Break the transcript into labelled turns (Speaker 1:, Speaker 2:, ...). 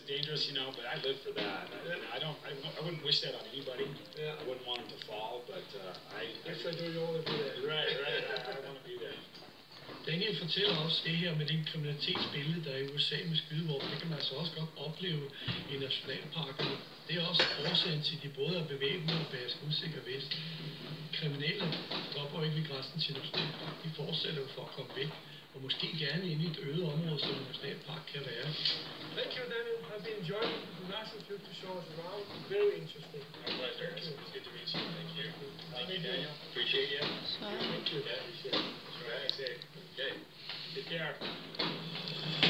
Speaker 1: dangerous, you know, but I live for that. I wouldn't wish that on anybody.
Speaker 2: Yeah.
Speaker 1: I wouldn't want them to fall, but
Speaker 2: If I do, you want to be there.
Speaker 1: Right. I want to be there.
Speaker 3: Daniel fortæller også det her med den kriminalitetsbillede, der er i USA med skydevåben. Det kan man altså også godt opleve i nationalparkerne. Det er også årsagen til, at de både er bevæbnet og bærer skudsikker vest. Kriminelle stopper ikke ved grænsen til nationalpark. De fortsætter jo for at komme væk, og måske gerne ind i et øget område, som en nationalpark kan være.
Speaker 2: Thank you, Daniel. I've been enjoying the National Trip to show us around. Very interesting.
Speaker 1: My pleasure. It's good to meet you. Thank you. Thank you, Daniel. Appreciate you.
Speaker 4: Så
Speaker 1: Thank you. Yeah, appreciate it. That's right. Okay. Take care.